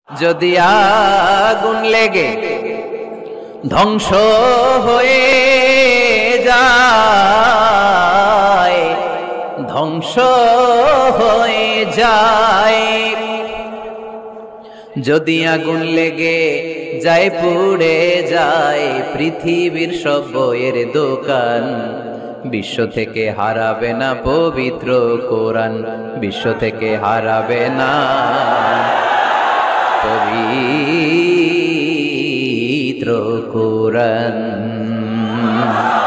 যদি আগুন লেগে ধ্বংস হয়ে যায়, ধ্বংস হয়ে যায়, যদি আগুন লেগে যায় পুড়ে যায় পৃথিবীর সব বইয়ের দোকান, বিশ্ব থেকে হারাবে না পবিত্র কোরআন, বিশ্ব থেকে হারাবে না পবিত্র কোরআন।